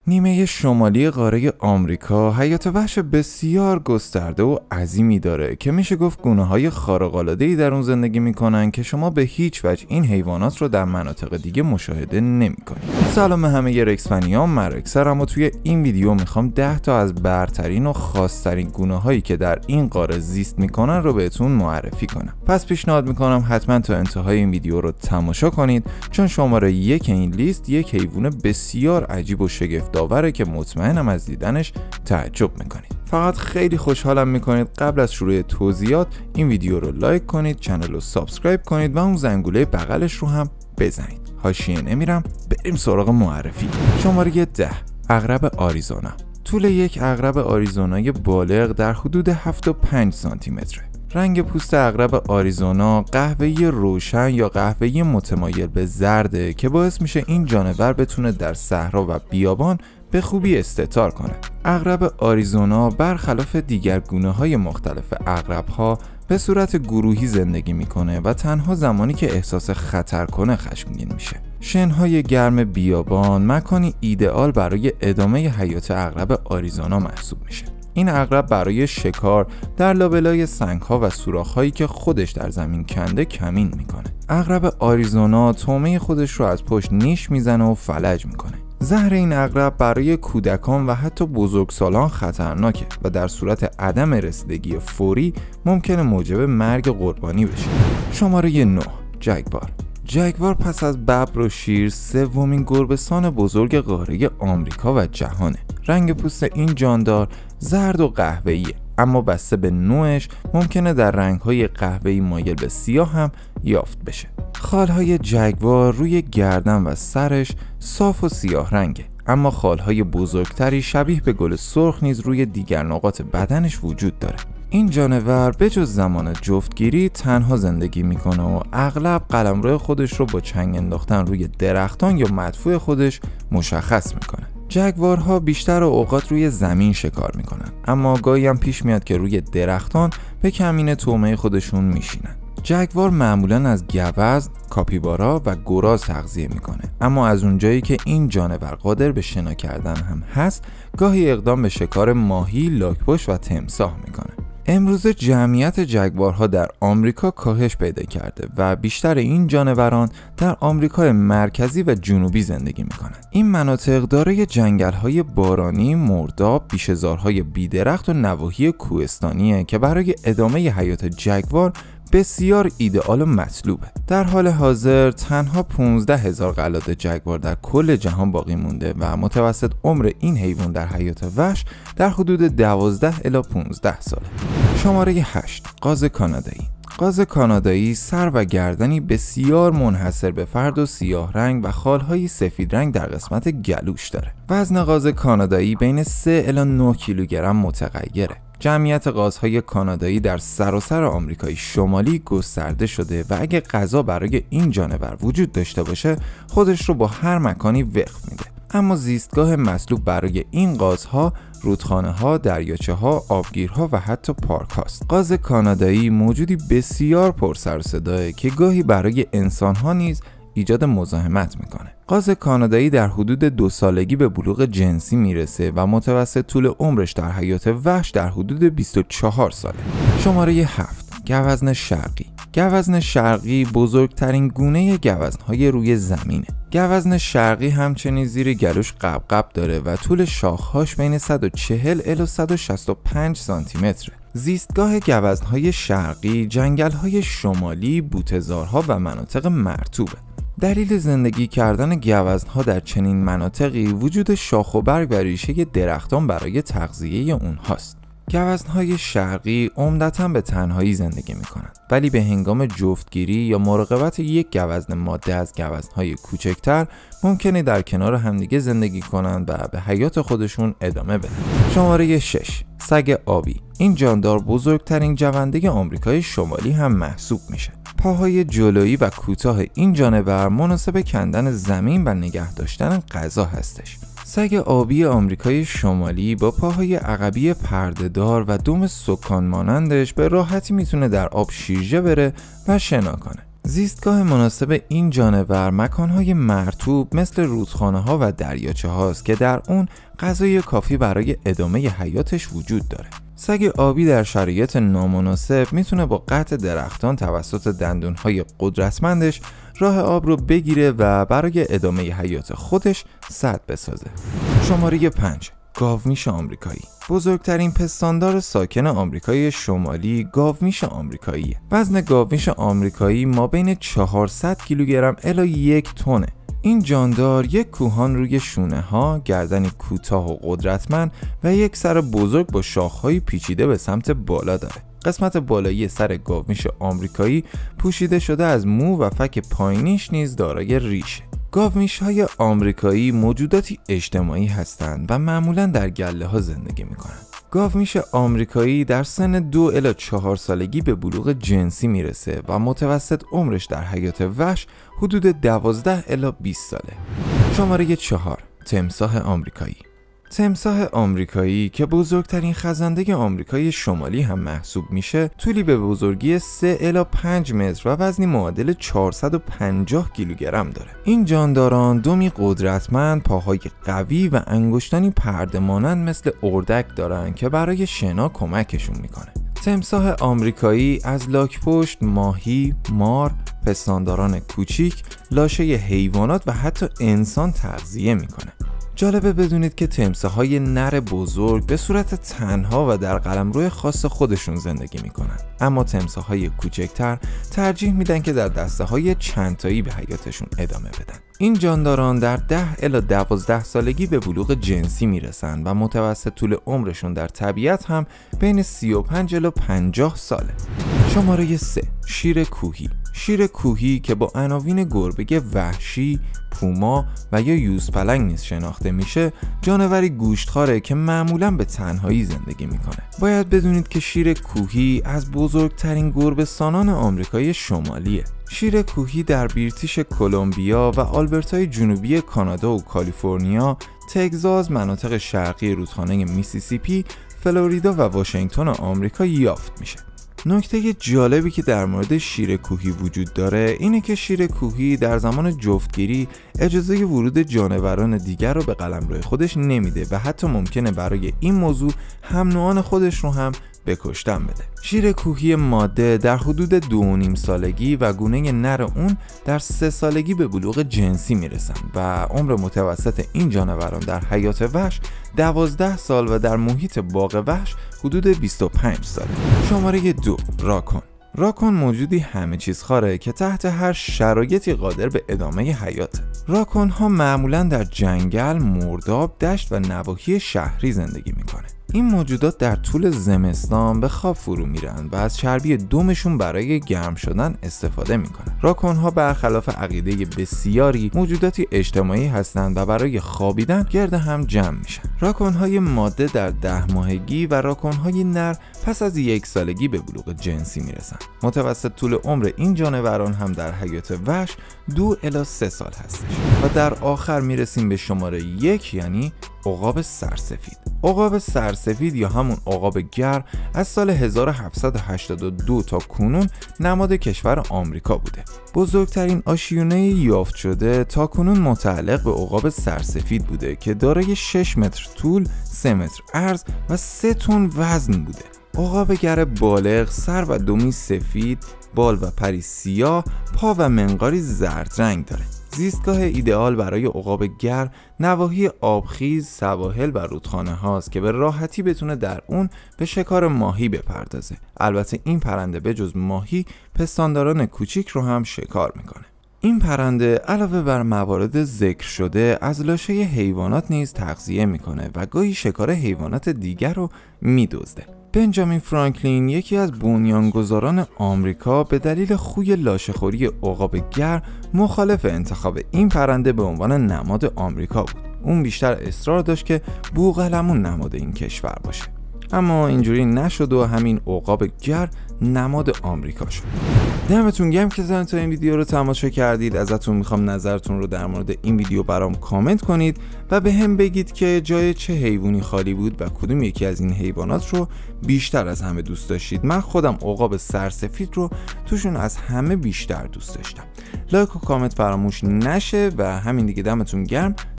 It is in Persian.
نیمه شمالی قاره آمریکا حیات وحش بسیار گسترده و عظیمی داره که میشه گفت گونه‌های خارق‌العاده‌ای در اون زندگی میکنن که شما به هیچ وجه این حیوانات رو در مناطق دیگه مشاهده نمیکنید. سلام همه رکس فنیام، من رکسرم و توی این ویدیو میخوام 10 تا از برترین و خاص‌ترین گونه‌هایی که در این قاره زیست میکنن رو بهتون معرفی کنم. پس پیشنهاد میکنم حتما تا انتهای این ویدیو رو تماشا کنید، چون شماره 1 این لیست یک حیوان بسیار عجیب و شگفت داوره که مطمئنم از دیدنش تعجب میکنید. فقط خیلی خوشحالم میکنید قبل از شروع توضیحات این ویدیو رو لایک کنید، چنل رو سابسکرایب کنید و اون زنگوله بغلش رو هم بزنید. حاشیه نمیرم، بریم سراغ معرفی. شماره 10، عقرب آریزونا. طول یک عقرب آریزونای بالغ در حدود 7.5 سانتی متره. رنگ پوست عقرب آریزونا قهوه‌ای روشن یا قهوه‌ای متمایل به زرده که باعث میشه این جانور بتونه در صحرا و بیابان به خوبی استتار کنه. عقرب آریزونا برخلاف دیگر گونه‌های مختلف عقرب‌ها به صورت گروهی زندگی میکنه و تنها زمانی که احساس خطر کنه خشمگین میشه. شنهای گرم بیابان مکانی ایدئال برای ادامه حیات عقرب آریزونا محسوب میشه. این عقرب برای شکار در لابلای سنگ‌ها و سوراخ‌هایی که خودش در زمین کنده کمین میکنه. عقرب آریزونا طعمه خودش رو از پشت نیش میزنه و فلج میکنه. زهر این عقرب برای کودکان و حتی بزرگسالان خطرناکه و در صورت عدم رسیدگی فوری ممکنه موجب مرگ قربانی بشه. شماره 9، جگوار. جگوار پس از ببر و شیر سومین گربه‌سان بزرگ قاره آمریکا و جهانه. رنگ پوست این جاندار زرد و قهوه‌ایه، اما بسته به نوعش ممکنه در رنگ‌های قهوه‌ای مایل به سیاه هم یافت بشه. خالهای جگوار روی گردن و سرش صاف و سیاه رنگه، اما خالهای بزرگتری شبیه به گل سرخ نیز روی دیگر نقاط بدنش وجود داره. این جانور به جز زمان جفتگیری تنها زندگی میکنه و اغلب قلمرو خودش رو با چنگ انداختن روی درختان یا مدفوع خودش مشخص میکنه. جگوارها بیشتر اوقات روی زمین شکار میکنن، اما گاهی هم پیش میاد که روی درختان به کمین طعمه خودشون میشینن. جگوار معمولاً از گوزن، کاپیبارا و گراز تغذیه میکنه، اما از اونجایی که این جانور قادر به شنا کردن هم هست، گاهی اقدام به شکار ماهی، لاک‌پشت و تمساح میکنه. امروز جمعیت جگوارها در آمریکا کاهش پیدا کرده و بیشتر این جانوران در آمریکای مرکزی و جنوبی زندگی میکنند. این مناطق دارای جنگل‌های بارانی، مرداب، بیشه‌زارهای بی‌درخت و نواحی کوهستانیه که برای ادامه حیات جگوار بسیار ایدئال و مطلوبه. در حال حاضر تنها 15,000 قلات جگوار در کل جهان باقی مونده و متوسط عمر این حیوان در حیات وحش در حدود 12 الی 15 ساله. شماره 8، قاز کانادایی. قاز کانادایی سر و گردنی بسیار منحصر به فرد و سیاه رنگ و خالهای سفید رنگ در قسمت گلوش داره. وزن قاز کانادایی بین 3 الی 9 کیلوگرم متغیره. جمعیت قازهای کانادایی در سراسر آمریکای شمالی گسترده شده و اگه غذا برای این جانور وجود داشته باشه خودش رو با هر مکانی وقف میده. اما زیستگاه مطلوب برای این قازها رودخانه‌ها، دریاچه‌ها، آبگیرها و حتی پارک هاست. قاز کانادایی موجودی بسیار پرسر و صداه که گاهی برای انسان‌ها نیز ایجاد مزاحمت میکنه. قاز کانادایی در حدود 2 سالگی به بلوغ جنسی میرسه و متوسط طول عمرش در حیات وحش در حدود 24 ساله. شماره 7، گوزن شرقی. گوزن شرقی بزرگترین گونه گوزن‌های روی زمینه. گوزن شرقی همچنین زیر گلوش قبقب داره و طول شاخهاش بین 140 الی 165 سانتی متره. زیستگاه گوزن‌های شرقی جنگل‌های شمالی، بوته‌زارها و مناطق مرطوبه. دلیل زندگی کردن گوزن‌ها در چنین مناطقی وجود شاخ و برگ و ریشه درختان برای تغذیه اونهاست. گوزن‌های شرقی عمدتاً به تنهایی زندگی می‌کنند، ولی به هنگام جفتگیری یا مراقبت یک گوزن ماده از گوزن‌های کوچکتر ممکنه در کنار همدیگه زندگی کنند و به حیات خودشون ادامه بدن. شماره 6، سگ آبی. این جاندار بزرگترین جونده آمریکای شمالی هم محسوب میشه. پاهای جلویی و کوتاه این جانور مناسب کندن زمین و نگه داشتن غذا هستش. سگ آبی آمریکای شمالی با پاهای عقبی پرده‌دار و دم سکان مانندش به راحتی میتونه در آب شیرجه بره و شنا کنه. زیستگاه مناسب این جانور مکانهای مرطوب مثل رودخانه‌ها و دریاچه هاست که در اون غذای کافی برای ادامه حیاتش وجود داره. سگ آبی در شرایط نامناسب میتونه با قطع درختان توسط دندونهای قدرتمندش راه آب رو بگیره و برای ادامه حیات خودش سد بسازه. شماره 5. گاومیش آمریکایی. بزرگترین پستاندار ساکن آمریکای شمالی گاومیش آمریکاییه. وزن گاومیش آمریکایی مابین 400 کیلوگرم الی 1 تنه. این جاندار یک کوهان روی شونه ها، گردنی کوتاه و قدرتمند و یک سر بزرگ با شاخهای پیچیده به سمت بالا داره. قسمت بالایی سر گاومیش آمریکایی پوشیده شده از مو و فک پایینیش نیز دارای ریشه. گاومیش‌های آمریکایی موجوداتی اجتماعی هستند و معمولاً در گله‌ها زندگی می‌کنند. گاومیش آمریکایی در سن 2 الی 4 سالگی به بلوغ جنسی میرسه و متوسط عمرش در حیات وحش حدود 12 الی 20 ساله. شماره 4. تمساح آمریکایی. تمساح آمریکایی که بزرگترین خزنده آمریکای شمالی هم محسوب میشه، طولی به بزرگی 3 الی 5 متر و وزنی معادل 450 کیلوگرم داره. این جانداران دمی قدرتمند، پاهای قوی و انگشتانی پرده مانند مثل اردک دارن که برای شنا کمکشون میکنه. تمساح آمریکایی از لاک‌پشت، ماهی، مار، پستانداران کوچیک، لاشه حیوانات و حتی انسان تغذیه میکنه. جالبه بدونید که تمساح‌های نر بزرگ به صورت تنها و در قلمرو خاص خودشون زندگی میکنن، اما تمساح‌های کوچکتر ترجیح میدن که در دسته‌های چندتایی به حیاتشون ادامه بدن. این جانداران در 10 الی 12 سالگی به بلوغ جنسی میرسن و متوسط طول عمرشون در طبیعت هم بین 35 الی 50 ساله. شماره 3. شیر کوهی. شیر کوهی که با عناوین گربه وحشی، پوما و یا یوزپلنگ نیز شناخته میشه، جانوری گوشتخواره که معمولاً به تنهایی زندگی میکنه. باید بدونید که شیر کوهی از بزرگترین گربه‌سانان آمریکای شمالیه. شیر کوهی در بریتیش کلمبیا و آلبرتای جنوبی کانادا و کالیفرنیا، تگزاس، مناطق شرقی رودخانه میسیسیپی، فلوریدا و واشنگتن آمریکا یافت میشه. نکته جالبی که در مورد شیر کوهی وجود داره اینه که شیر کوهی در زمان جفتگیری اجازه ورود جانوران دیگر رو به قلمرو خودش نمیده و حتی ممکنه برای این موضوع هم نوعان خودش رو هم به کشتن بده. شیر کوهی ماده در حدود 2.5 سالگی و گونه نر اون در 3 سالگی به بلوغ جنسی میرسن و عمر متوسط این جانوران در حیات وحش 12 سال و در محیط باغ وحش حدود 25 ساله. شماره 2. راکون. راکون موجودی همه چیز خواره که تحت هر شرایطی قادر به ادامه حیات. راکون ها معمولاً در جنگل، مرداب، دشت و نواحی شهری زندگی میکنه. این موجودات در طول زمستان به خواب فرو میرن و از چربی دمشون برای گرم شدن استفاده میکنن. راکون ها برخلاف عقیده بسیاری موجوداتی اجتماعی هستند و برای خوابیدن گرد هم جمع میشن. راکون های ماده در 10 ماهگی و راکون های نر پس از 1 سالگی به بلوغ جنسی میرسن. متوسط طول عمر این جانوران هم در حیات وحش 2 الی 3 سال هستش. و در آخر میرسیم به شماره 1، یعنی عقاب سرسفید. عقاب سرسفید یا همون عقاب گر از سال 1782 تا کنون نماد کشور آمریکا بوده. بزرگترین آشیونه یافت شده تا کنون متعلق به عقاب سرسفید بوده که دارای 6 متر طول، 3 متر عرض و 3 تن وزن بوده. عقاب گر بالغ سر و دمی سفید، بال و پری سیاه، پا و منقاری زرد رنگ داره. زیستگاه ایدئال برای عقاب گر نواحی آبخیز، سواحل و رودخانه هاست که به راحتی بتونه در اون به شکار ماهی بپردازه. البته این پرنده به جز ماهی پستانداران کوچیک رو هم شکار میکنه. این پرنده علاوه بر موارد ذکر شده از لاشه حیوانات نیز تغذیه میکنه و گاهی شکار حیوانات دیگر رو میدزده. بنجامین فرانکلین یکی از بنیانگذاران آمریکا به دلیل خوی لاشه‌خوری عقاب گر مخالف انتخاب این پرنده به عنوان نماد آمریکا بود. اون بیشتر اصرار داشت که بوقلمون نماد این کشور باشه. اما اینجوری نشد و همین عقاب گر نماد آمریکا شد. دمتون گرم که تا این ویدیو رو تماشا کردید. ازتون میخوام نظرتون رو در مورد این ویدیو برام کامنت کنید و به هم بگید که جای چه حیوانی خالی بود و کدوم یکی از این حیوانات رو بیشتر از همه دوست داشتید. من خودم عقاب سرسفید رو توشون از همه بیشتر دوست داشتم. لایک و کامنت فراموش نشه و همین دیگه. دمتون گرم